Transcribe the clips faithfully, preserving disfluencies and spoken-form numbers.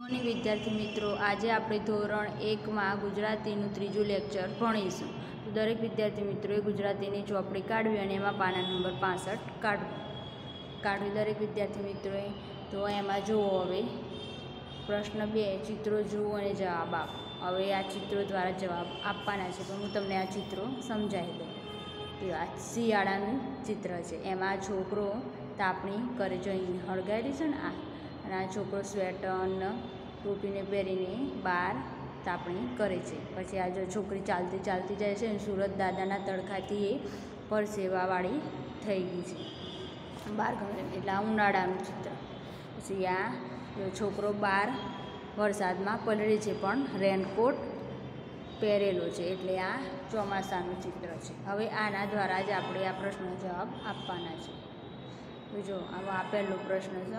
Morning વિદ્યાર્થી મિત્રો, આજે આપણે ધોરણ એકમાં ગુજરાતીનું ત્રીજું લેક્ચર ભણીશું. તો દરેક વિદ્યાર્થી મિત્રોએ ગુજરાતીની ચોપડી કાઢવી અને એમાં પાના નંબર પાસઠ કાઢવું કાઢવી દરેક વિદ્યાર્થી મિત્રોએ. તો એમાં જુઓ, હવે પ્રશ્ન બે, ચિત્રો જુઓ અને જવાબ આપો. હવે આ ચિત્રો દ્વારા જવાબ આપવાના છે, પણ હું તમને આ ચિત્રો સમજાવી દઉં. તો આ શિયાળાનું ચિત્ર છે. એમાં છોકરો તાપણી કરે છે, અહીં હળગાવી છે ને આ, અને આ છોકરો સ્વેટર ટોપીને પહેરીને બહાર તાપણી કરે છે. પછી આ જો છોકરી ચાલતી ચાલતી જાય છે અને સુરત દાદાના તડકાથી એ પરસેવાવાળી થઈ ગઈ છે બહાર ગમે, એટલે આ ઉનાળાનું ચિત્ર. પછી આ છોકરો બહાર વરસાદમાં પલળે છે પણ રેનકોટ પહેરેલો છે, એટલે આ ચોમાસાનું ચિત્ર છે. હવે આના દ્વારા જ આપણે આ પ્રશ્નનો જવાબ આપવાના છે. તો જો આવો આ પહેલો પ્રશ્ન છે,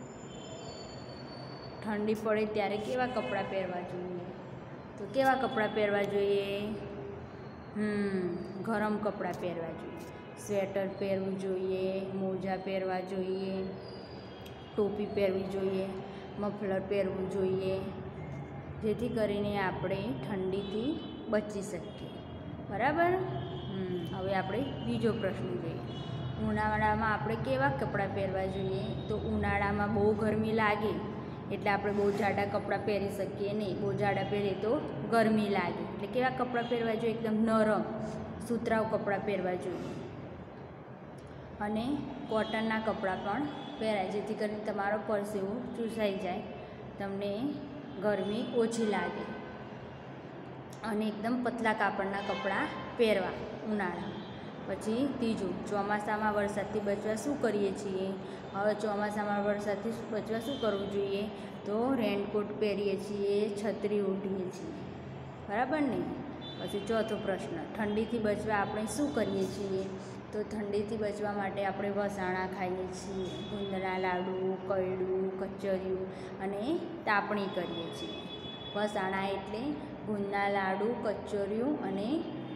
ઠંડી પડે ત્યારે કેવા કપડાં પહેરવા જોઈએ? તો કેવા કપડાં પહેરવા જોઈએ? હમ ગરમ કપડાં પહેરવા જોઈએ. સ્વેટર પહેરવું જોઈએ, મોજા પહેરવા જોઈએ, ટોપી પહેરવી જોઈએ, મફલર પહેરવું જોઈએ, જેથી કરીને આપણે ઠંડીથી બચી શકીએ. બરાબર. હમ હવે આપણે બીજો પ્રશ્ન જોઈએ. ઉનાળામાં આપણે કેવા કપડાં પહેરવા જોઈએ? તો ઉનાળામાં બહુ ગરમી લાગે એટલે આપણે બહુ જાડા કપડાં પહેરી શકીએ નહીં. બહુ જાડા પહેરીએ તો ગરમી લાગે, એટલે કેવા કપડાં પહેરવા જોઈએ? એકદમ નરમ સુતરાઉ કપડાં પહેરવા જોઈએ. અને કોટનના કપડાં પણ પહેરાય, જેથી કરીને તમારો પરસેવો ચૂસાઈ જાય, તમને ગરમી ઓછી લાગે. અને એકદમ પતલા કાપડના કપડાં પહેરવા ઉનાળામાં. પછી ત્રીજું, ચોમાસામાં વરસાદથી બચવા શું કરીએ છીએ? હવે ચોમાસામાં વરસાદથી બચવા શું કરવું જોઈએ? તો રેનકોટ પહેરીએ છીએ, છત્રી ઓઢીએ છીએ. બરાબર ને? પછી ચોથો પ્રશ્ન, ઠંડીથી બચવા આપણે શું કરીએ છીએ? તો ઠંડીથી બચવા માટે આપણે વસાણા ખાઈએ છીએ, ગુંદના લાડુ, કયડું, કચરિયું અને તાપણી કરીએ છીએ. વસાણા એટલે ગુંદના લાડુ, કચરિયું અને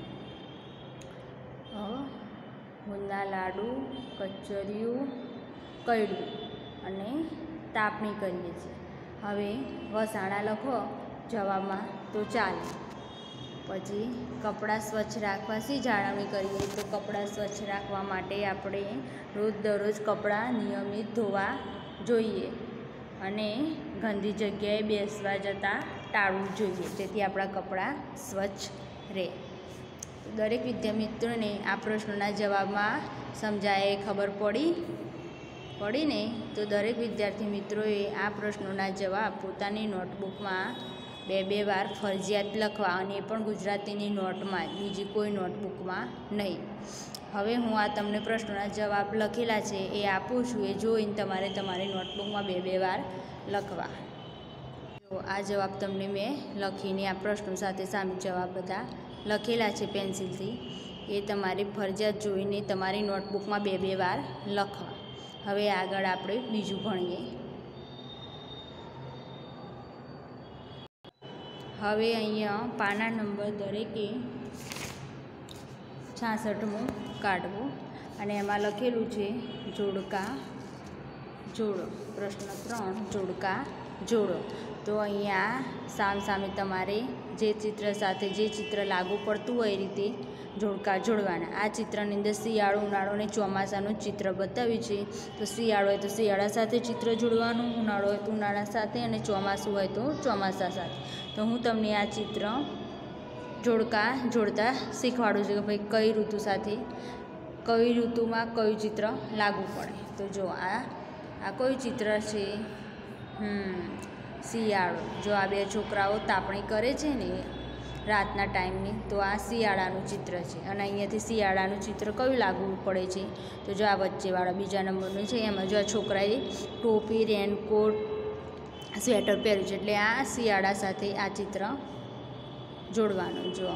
ગુંદના લાડુ, કચરિયું, કયડું અને તાપણી કરીએ છીએ. હવે વસાણા લખો જવાબમાં તો ચાલે. પછી કપડાં સ્વચ્છ રાખવા શી જાળવણી કરીએ? તો કપડાં સ્વચ્છ રાખવા માટે આપણે રોજ દરરોજ કપડાં નિયમિત ધોવા જોઈએ અને ગંદી જગ્યાએ બેસવા જતાં ટાળવું જોઈએ, જેથી આપણા કપડાં સ્વચ્છ રહે. દરેક વિદ્યાર્થી મિત્રોને આ પ્રશ્નોના જવાબમાં સમજાય ખબર પડી પડી ને? તો દરેક વિદ્યાર્થી મિત્રોએ આ પ્રશ્નોના જવાબ પોતાની નોટબુકમાં બે બે વાર ફરજિયાત લખવા, અને એ પણ ગુજરાતીની નોટમાં, બીજી કોઈ નોટબુકમાં નહીં. હવે હું આ તમને પ્રશ્નોના જવાબ લખેલા છે એ આપું છું, એ જોઈને તમારે તમારી નોટબુકમાં બે બે વાર લખવા. જો આ જવાબ તમને મેં લખીને આ પ્રશ્નો સાથે સામે જવાબ બધા લખેલા છે પેન્સિલથી, એ તમારે ફરજિયાત જોઈને તમારી નોટબુકમાં બે બે વાર લખવા. હવે આગળ આપણે બીજું ભણીએ. હવે અહીંયા પાના નંબર દરેકે છાસઠમું કાઢવું અને એમાં લખેલું છે જોડકા જોડો. પ્રશ્ન ત્રણ, જોડકા જોડો. તો અહીંયા સામ સામે તમારે જે ચિત્ર સાથે જે ચિત્ર લાગુ પડતું હોય એ રીતે જોડકા જોડવાના. આ ચિત્રની અંદર શિયાળો, ઉનાળો અને ચોમાસાનું ચિત્ર બતાવ્યું છે. તો શિયાળો હોય તો શિયાળા સાથે ચિત્ર જોડવાનું, ઉનાળો હોય તો ઉનાળા સાથે, અને ચોમાસું હોય તો ચોમાસા સાથે. તો હું તમને આ ચિત્ર જોડકા જોડતા શીખવાડું છું કે ભાઈ કઈ ઋતુ સાથે કઈ ઋતુમાં કયું ચિત્ર લાગુ પડે. તો જો આ આ કયું ચિત્ર છે? હમ શિયાળો. જો આ બે છોકરાઓ તાપણી કરે છે ને રાતના ટાઈમની, તો આ શિયાળાનું ચિત્ર છે. અને અહીંયાથી શિયાળાનું ચિત્ર કયું લાગવું પડે છે? તો જો આ વચ્ચેવાળા બીજા નંબરનું છે, એમાં જો આ છોકરાએ ટોપી, રેનકોટ, સ્વેટર પહેર્યું છે, એટલે આ શિયાળા સાથે આ ચિત્ર જોડવાનું. જો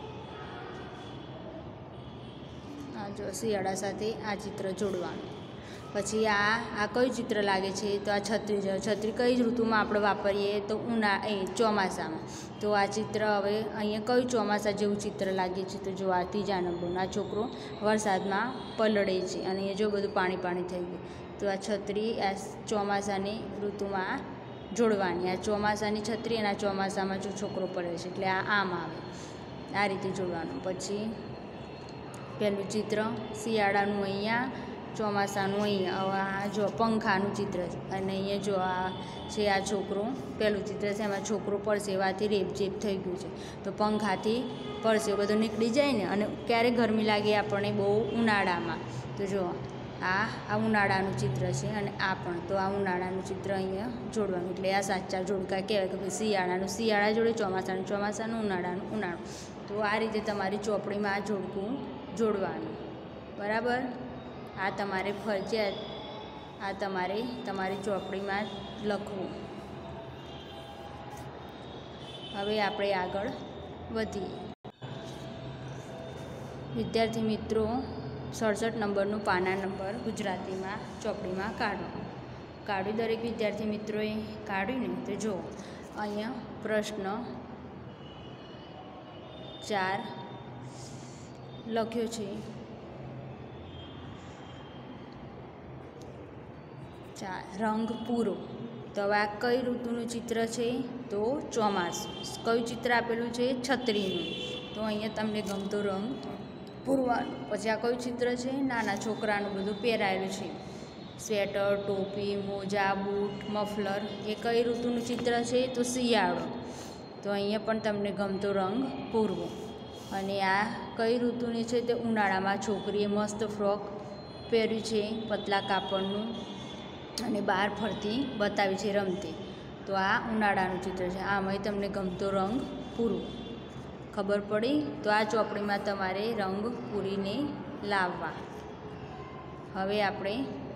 આ જો શિયાળા સાથે આ ચિત્ર જોડવાનું. પછી આ આ કયું ચિત્ર લાગે છે? તો આ છત્રી છે. છત્રી કઈ ઋતુમાં આપણે વાપરીએ? તો ઉના એ ચોમાસામાં. તો આ ચિત્ર હવે અહીંયા કયું ચોમાસા જેવું ચિત્ર લાગે છે? તો જો આ ત્રીજા નંબરનો આ છોકરો વરસાદમાં પલળે છે અને અહીંયા જો બધું પાણી પાણી થઈ ગયું. તો આ છત્રી આ ચોમાસાની ઋતુમાં જોડવાની. આ ચોમાસાની છત્રી અને આ ચોમાસામાં જો છોકરો પડે છે એટલે આ આમ આવે. આ રીતે જોડવાનું. પછી પહેલું ચિત્ર શિયાળાનું અહીંયા, ચોમાસાનું અહીંયા. હવે આ જો પંખાનું ચિત્ર છે અને અહીંયા જો આ છે આ છોકરો, પહેલું ચિત્ર છે એમાં છોકરો પરસેવાથી રેપઝેપ થઈ ગયું છે. તો પંખાથી પરસેવો બધો નીકળી જાય ને. અને ક્યારે ગરમી લાગે આપણને? બહુ ઉનાળામાં. તો જો આ આ ઉનાળાનું ચિત્ર છે અને આ પણ. તો આ ઉનાળાનું ચિત્ર અહીંયા જોડવાનું. એટલે આ સાચા જોડકા કહેવાય કે ભાઈ શિયાળાનું શિયાળા જોડે, ચોમાસાનું ચોમાસાનું, ઉનાળાનું ઉનાળું. તો આ રીતે તમારી ચોપડીમાં આ જોડકું જોડવાનું. બરાબર? આ તમારે ફરજિયાત આ તમારે તમારી ચોપડીમાં લખવું. હવે આપણે આગળ વધીએ. વિદ્યાર્થી મિત્રો, સડસઠ નંબરનું પાના નંબર ગુજરાતીમાં ચોપડીમાં કાઢો. કાઢ્યું દરેક વિદ્યાર્થી મિત્રોએ? કાઢ્યું ને? તો જો અહીંયા પ્રશ્ન ચાર લખ્યો છે. ચાર રંગ પૂરો. તો હવે આ કઈ ઋતુનું ચિત્ર છે? તો ચોમાસું. કયું ચિત્ર આપેલું છે? છત્રીનું. તો અહીંયા તમને ગમતો રંગ પૂરવાનું. પછી આ કયું ચિત્ર છે? નાના છોકરાનું બધું પહેરાયેલું છે. સ્વેટર, ટોપી, મોજા, બૂટ, મફલર. એ કઈ ઋતુનું ચિત્ર છે? તો શિયાળો. તો અહીંયા પણ તમને ગમતો રંગ પૂરવો. અને આ કઈ ઋતુની છે? તે ઉનાળામાં છોકરીએ મસ્ત ફ્રોક પહેર્યું છે પતલા કાપડનું અને બહાર ફરતી બતાવી છે રમતી. તો આ ઉનાળાનું ચિત્ર છે. આમાંય તમને ગમતો રંગ પૂરવો. ખબર પડી? તો આ ચોપડીમાં તમારે રંગ પૂરીને લાવવા. હવે આપણે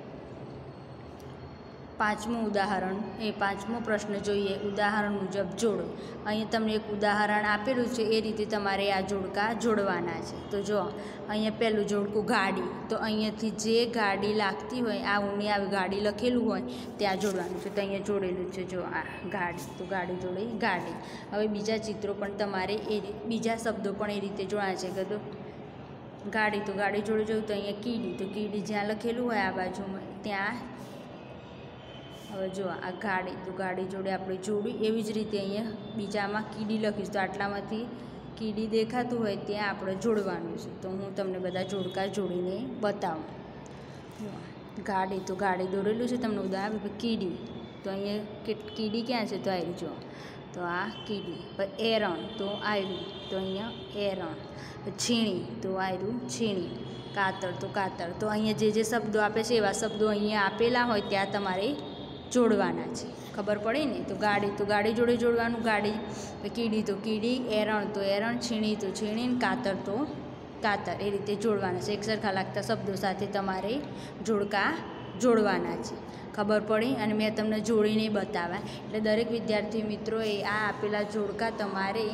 પાંચમું ઉદાહરણ એ પાંચમો પ્રશ્ન જોઈએ. ઉદાહરણ મુજબ જોડો. અહીંયા તમને એક ઉદાહરણ આપેલું છે, એ રીતે તમારે આ જોડકા જોડવાના છે. તો જો અહીંયા પહેલું જોડકું ગાડી. તો અહીંયાથી જે ગાડી લાગતી હોય, આ ઊની આવી ગાડી લખેલું હોય ત્યાં જોડવાનું છે. તો અહીંયા જોડેલું છે જો આ ગાડી. તો ગાડી જોડે ગાડી. હવે બીજા ચિત્રો પણ તમારે એ બીજા શબ્દો પણ એ રીતે જોડવાના છે. કે તો ગાડી તો ગાડી જોડે જોયું. તો અહીંયા કીડી. તો કીડી જ્યાં લખેલું હોય આ બાજુમાં ત્યાં. હવે જો આ ગાડી. તો ગાડી જોડે આપણે જોડ્યું. એવી જ રીતે અહીંયા બીજામાં કીડી લખીશ. તો આટલામાંથી કીડી દેખાતું હોય ત્યાં આપણે જોડવાનું છે. તો હું તમને બધા જોડકા જોડીને બતાવું. ગાડી તો ગાડી દોરેલું છે. તમને ઉદાહરણ કીડી. તો અહીંયા કીડી ક્યાં છે? તો આવી જો. તો આ કીડી. પછી એરણ. તો આવ્યું. તો અહીંયા એરણ. છીણી. તો આવ્યું છીણી. કાતર. તો કાતર. તો અહીંયા જે જે શબ્દો આપે છે એવા શબ્દો અહીંયા આપેલા હોય ત્યાં તમારે જોડવાના છે. ખબર પડી ને? તો ગાડી તો ગાડી જોડે જોડવાનું. ગાડી. કીડી તો કીડી. એરણ તો એરણ. છીણી તો છીણી. કાતર તો કાતર. એ રીતે જોડવાના છે. એક સરખા લાગતા શબ્દો સાથે તમારે જોડકા જોડવાના છે. ખબર પડી? અને મેં તમને જોડીને બતાવ્યા. એટલે દરેક વિદ્યાર્થી મિત્રોએ આ આપેલા જોડકા તમારે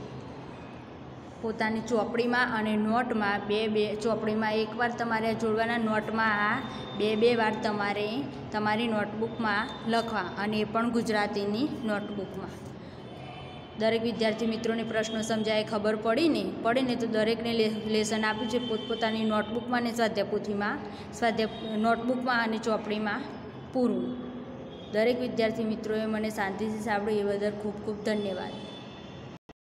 પોતાની ચોપડીમાં અને નોટમાં બે બે ચોપડીમાં એકવાર તમારે જોડવાના, નોટમાં આ બે બે વાર તમારે તમારી નોટબુકમાં લખવા, અને એ પણ ગુજરાતીની નોટબુકમાં. દરેક વિદ્યાર્થી મિત્રોને પ્રશ્નો સમજાય ખબર પડી ને? પડે ને તો દરેકને લેસન આપ્યું છે પોતપોતાની નોટબુકમાં અને સ્વાધ્યાય પોથીમાં, સ્વાધ્યાય નોટબુકમાં અને ચોપડીમાં પૂરું. દરેક વિદ્યાર્થી મિત્રોએ મને શાંતિથી સાંભળ્યું એ બદલ ખૂબ ખૂબ ધન્યવાદ.